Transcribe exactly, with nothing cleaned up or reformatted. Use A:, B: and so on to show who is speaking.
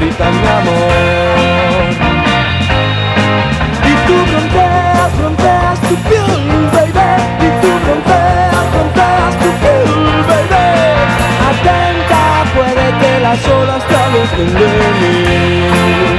A: gritan mi amor. Y tú fronteas, fronteas tu piel, baby. Y tú fronteas, fronteas tu piel, baby. Atenta, puede que las olas te alejen de mí.